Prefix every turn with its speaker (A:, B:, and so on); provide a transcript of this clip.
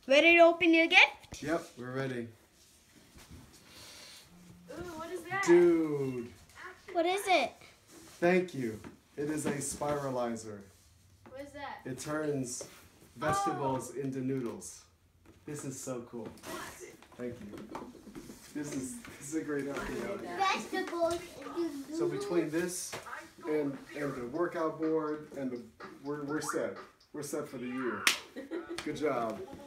A: Ready to open your gift?
B: Yep, we're ready.
C: Ooh, what is that?
B: Dude,
A: What is it?
B: thank you. It is a spiralizer.
C: What is that?
B: It turns vegetables into noodles. This is so cool. Thank you. This is a great idea.
A: Vegetables.
B: So between this and the workout board and we're set. We're set for the year. Good job.